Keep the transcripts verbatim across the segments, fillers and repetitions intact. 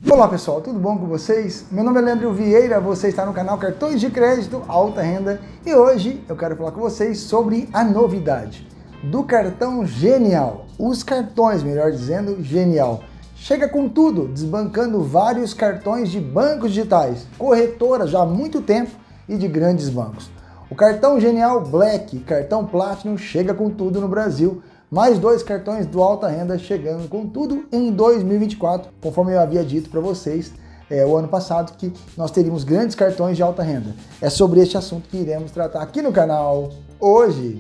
Olá pessoal, tudo bom com vocês? Meu nome é Leandro Vieira, você está no canal Cartões de Crédito Alta Renda e hoje eu quero falar com vocês sobre a novidade do cartão Genial. Os cartões, melhor dizendo, Genial. Chega com tudo, desbancando vários cartões de bancos digitais, corretoras já há muito tempo e de grandes bancos. O cartão Genial Black, cartão Platinum, chega com tudo no Brasil. Mais dois cartões do Alta Renda chegando com tudo em dois mil e vinte e quatro, conforme eu havia dito para vocês é, o ano passado que nós teríamos grandes cartões de alta renda. É sobre este assunto que iremos tratar aqui no canal hoje.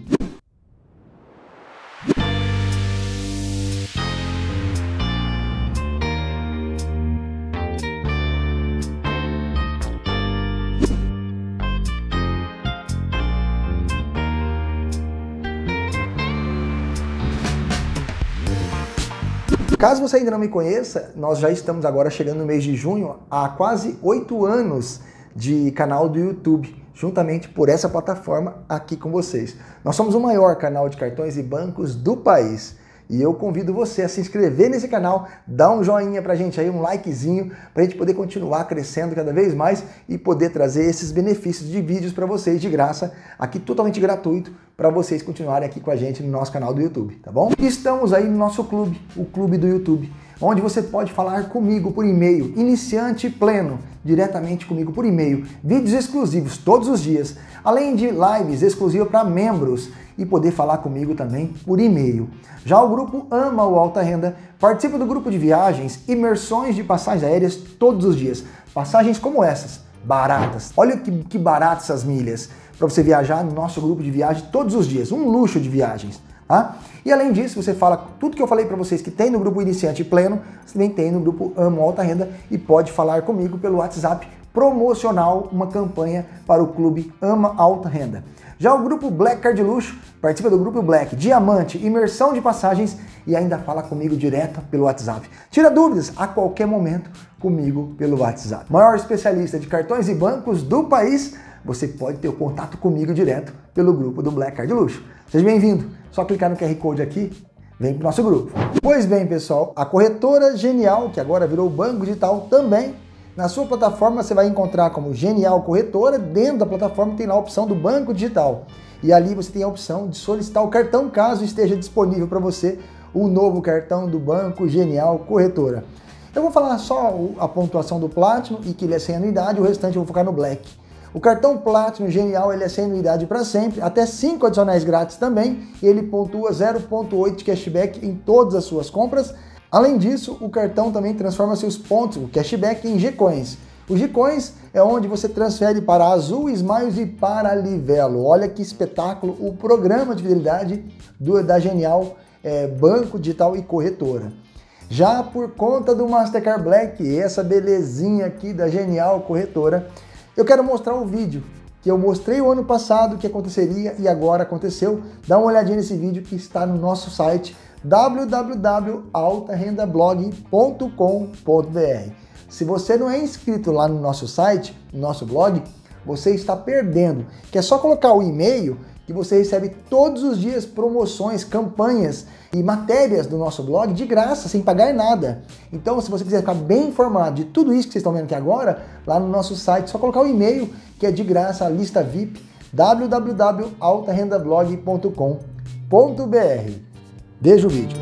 Caso você ainda não me conheça, nós já estamos agora chegando no mês de junho há quase oito anos de canal do YouTube, juntamente por essa plataforma aqui com vocês. Nós somos o maior canal de cartões e bancos do país e eu convido você a se inscrever nesse canal, dar um joinha pra gente aí, um likezinho, pra gente poder continuar crescendo cada vez mais e poder trazer esses benefícios de vídeos para vocês de graça, aqui totalmente gratuito, para vocês continuarem aqui com a gente no nosso canal do YouTube, tá bom? Estamos aí no nosso clube, o Clube do YouTube, onde você pode falar comigo por e-mail, iniciante pleno, diretamente comigo por e-mail, vídeos exclusivos todos os dias, além de lives exclusivas para membros e poder falar comigo também por e-mail. Já o grupo Ama o Alta Renda participa do grupo de viagens, imersões de passagens aéreas todos os dias, passagens como essas, baratas. Olha que, que baratas essas milhas para você viajar no nosso grupo de viagem todos os dias, um luxo de viagens. Tá? E além disso, você fala tudo que eu falei para vocês que tem no grupo Iniciante Pleno, você também tem no grupo Amo Alta Renda e pode falar comigo pelo WhatsApp promocional, uma campanha para o clube Ama Alta Renda. Já o grupo Black Card Luxo participa do grupo Black Diamante, imersão de passagens e ainda fala comigo direto pelo WhatsApp. Tira dúvidas a qualquer momento comigo pelo WhatsApp. Maior especialista de cartões e bancos do país, você pode ter o contato comigo direto pelo grupo do Black Card Luxo. Seja bem-vindo, só clicar no Q R Code aqui, vem para o nosso grupo. Pois bem, pessoal, a corretora Genial, que agora virou banco digital também, na sua plataforma você vai encontrar como Genial Corretora, dentro da plataforma tem lá a opção do banco digital. E ali você tem a opção de solicitar o cartão caso esteja disponível para você o novo cartão do Banco Genial Corretora. Eu vou falar só a pontuação do Platinum e que ele é sem anuidade, o restante eu vou focar no Black. O cartão Platinum Genial ele é sem anuidade para sempre, até cinco adicionais grátis também, e ele pontua zero vírgula oito de cashback em todas as suas compras. Além disso, o cartão também transforma seus pontos, o cashback, em G-Coins. O G-Coins é onde você transfere para Azul, Smiles e para Livelo. Olha que espetáculo o programa de fidelidade do, da Genial é, Banco Digital e Corretora. Já por conta do Mastercard Black, essa belezinha aqui da Genial Corretora, eu quero mostrar um vídeo que eu mostrei o ano passado que aconteceria e agora aconteceu. Dá uma olhadinha nesse vídeo que está no nosso site w w w ponto alta renda blog ponto com ponto b r. Se você não é inscrito lá no nosso site, no nosso blog, você está perdendo, que é só colocar o e-mail que você recebe todos os dias promoções, campanhas e matérias do nosso blog de graça, sem pagar nada. Então, se você quiser ficar bem informado de tudo isso que vocês estão vendo aqui agora, lá no nosso site, é só colocar o e-mail que é de graça, a lista V I P, w w w ponto alta renda blog ponto com ponto b r. Veja o vídeo.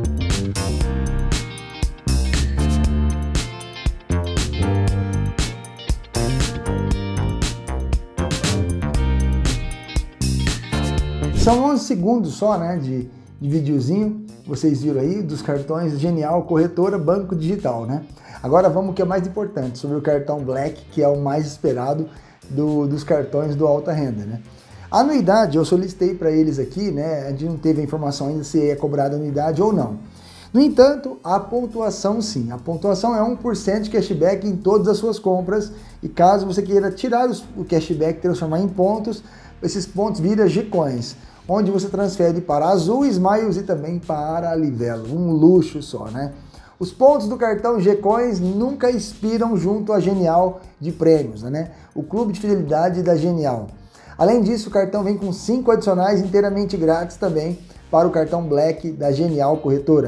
São onze segundos só, né, de, de videozinho, vocês viram aí, dos cartões Genial Corretora Banco Digital, né? Agora vamos ao que é mais importante, sobre o cartão Black, que é o mais esperado do, dos cartões do Alta Renda, né? A anuidade, eu solicitei para eles aqui, né? A gente não teve a informação ainda se é cobrada anuidade ou não. No entanto, a pontuação sim. A pontuação é um por cento de cashback em todas as suas compras. E caso você queira tirar os, o cashback e transformar em pontos, esses pontos viram G-Coins, onde você transfere para Azul, Smiles e também para Livelo. Um luxo só, né? Os pontos do cartão G-Coins nunca expiram junto à Genial de prêmios, né? O clube de fidelidade da Genial. Além disso, o cartão vem com cinco adicionais inteiramente grátis também para o cartão Black da Genial Corretora.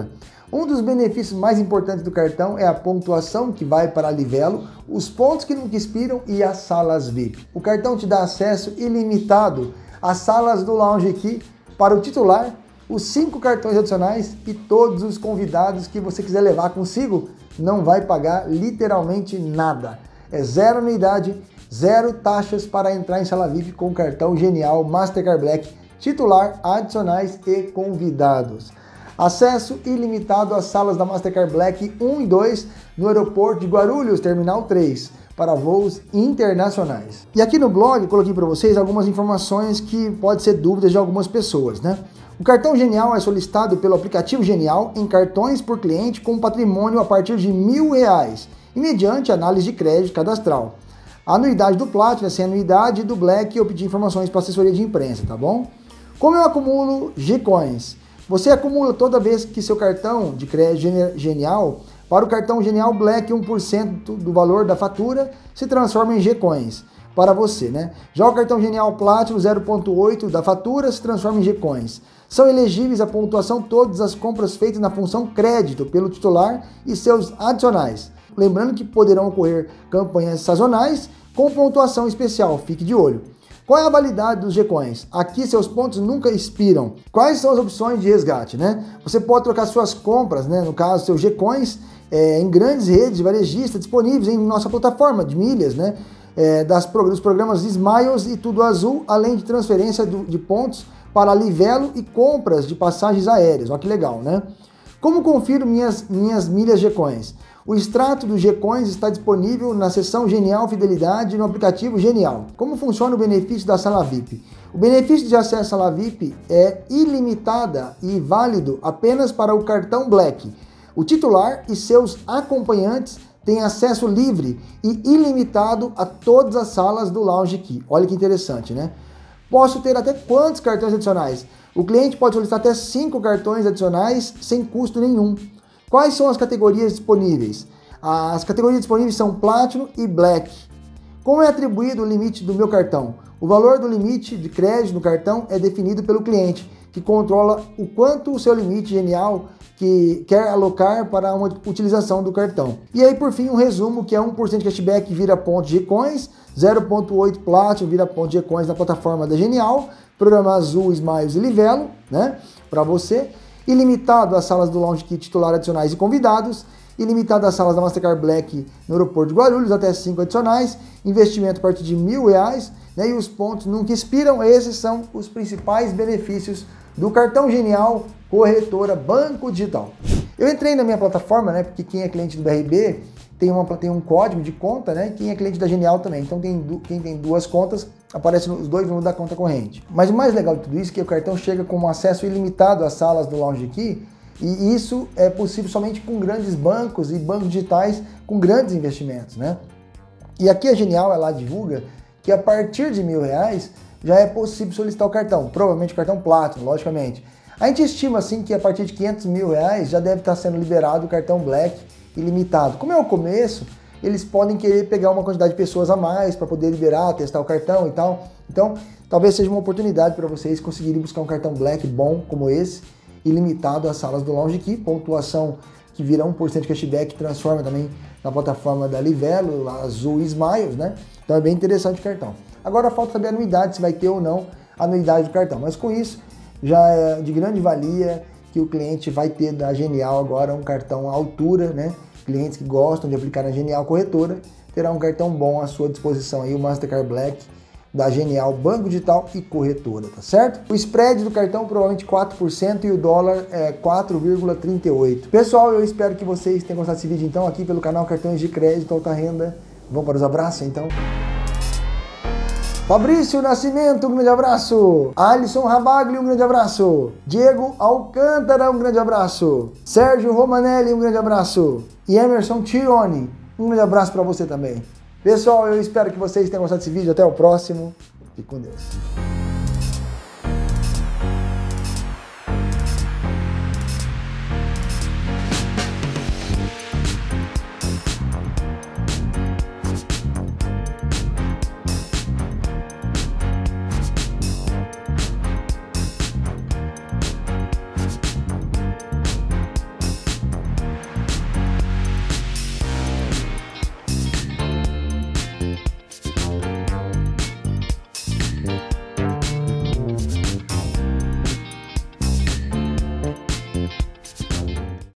Um dos benefícios mais importantes do cartão é a pontuação que vai para a Livelo, os pontos que nunca expiram e as salas V I P. O cartão te dá acesso ilimitado às salas do Lounge Key para o titular, os cinco cartões adicionais e todos os convidados que você quiser levar consigo. Não vai pagar literalmente nada. É zero anuidade, zero taxas para entrar em sala V I P com o cartão Genial Mastercard Black, titular, adicionais e convidados. Acesso ilimitado às salas da Mastercard Black um e dois no aeroporto de Guarulhos, Terminal três, para voos internacionais. E aqui no blog eu coloquei para vocês algumas informações que podem ser dúvidas de algumas pessoas, né? O cartão Genial é solicitado pelo aplicativo Genial em cartões por cliente com patrimônio a partir de mil reais e mediante análise de crédito cadastral. A anuidade do Platinum é sem anuidade, do Black eu pedi informações para assessoria de imprensa, tá bom? Como eu acumulo G-Coins? Você acumula toda vez que seu cartão de crédito Genial para o cartão Genial Black, um por cento do valor da fatura se transforma em G-Coins para você, né? Já o cartão Genial Platinum, zero vírgula oito da fatura se transforma em G-Coins. São elegíveis à pontuação todas as compras feitas na função crédito pelo titular e seus adicionais. Lembrando que poderão ocorrer campanhas sazonais com pontuação especial, fique de olho. Qual é a validade dos G-Coins? Aqui seus pontos nunca expiram. Quais são as opções de resgate, né? Você pode trocar suas compras, né? No caso, seus G-Coins, é, em grandes redes varejistas disponíveis em nossa plataforma de milhas, né? É, das, dos programas Smiles e Tudo Azul, além de transferência do, de pontos para Livelo e compras de passagens aéreas. Olha que legal, né? Como confiro minhas, minhas milhas G-Coins? O extrato dos G-Coins está disponível na seção Genial Fidelidade no aplicativo Genial. Como funciona o benefício da sala V I P? O benefício de acesso à sala V I P é ilimitada e válido apenas para o cartão Black. O titular e seus acompanhantes têm acesso livre e ilimitado a todas as salas do Lounge Key. Olha que interessante, né? Posso ter até quantos cartões adicionais? O cliente pode solicitar até cinco cartões adicionais sem custo nenhum. Quais são as categorias disponíveis? As categorias disponíveis são Platinum e Black. Como é atribuído o limite do meu cartão? O valor do limite de crédito no cartão é definido pelo cliente, que controla o quanto o seu limite Genial que quer alocar para uma utilização do cartão. E aí, por fim, um resumo que é um por cento de cashback vira ponto G-Coins, zero vírgula oito Platinum vira ponto G-Coins na plataforma da Genial, programa Azul, Smiles e Livelo, né, para você. Ilimitado às salas do Lounge Key titular adicionais e convidados, ilimitado às salas da Mastercard Black no aeroporto de Guarulhos, até cinco adicionais, investimento a partir de mil reais, né, e os pontos nunca expiram. Esses são os principais benefícios do cartão Genial Corretora Banco Digital. Eu entrei na minha plataforma, né, porque quem é cliente do B R B tem, uma, tem um código de conta, né, quem é cliente da Genial também. Então tem, quem tem duas contas, aparecem os dois números da conta corrente. Mas o mais legal de tudo isso é que o cartão chega com um acesso ilimitado às salas do Lounge Key, e isso é possível somente com grandes bancos e bancos digitais com grandes investimentos, né? E aqui a Genial, ela divulga que a partir de mil reais já é possível solicitar o cartão, provavelmente o cartão Platinum, logicamente. A gente estima assim que a partir de quinhentos mil reais já deve estar sendo liberado o cartão Black ilimitado. Como é o começo, eles podem querer pegar uma quantidade de pessoas a mais para poder liberar, testar o cartão e tal. Então, talvez seja uma oportunidade para vocês conseguirem buscar um cartão Black bom como esse, ilimitado às salas do Lounge Key, pontuação que vira um por cento de cashback, transforma também na plataforma da Livelo, Azul e Smiles, né? Então é bem interessante o cartão. Agora falta saber a anuidade, se vai ter ou não a anuidade do cartão. Mas com isso, já é de grande valia que o cliente vai ter da Genial agora um cartão à altura, né? Clientes que gostam de aplicar na Genial Corretora terá um cartão bom à sua disposição aí, o Mastercard Black da Genial Banco Digital e Corretora, tá certo? O spread do cartão provavelmente quatro por cento e o dólar é quatro vírgula trinta e oito por cento. Pessoal, eu espero que vocês tenham gostado desse vídeo então aqui pelo canal Cartões de Crédito Alta Renda. Vamos para os abraços então? Fabrício Nascimento, um grande abraço. Alisson Rabagli, um grande abraço. Diego Alcântara, um grande abraço. Sérgio Romanelli, um grande abraço. E Emerson Tironi, um grande abraço para você também. Pessoal, eu espero que vocês tenham gostado desse vídeo. Até o próximo. Fique com Deus.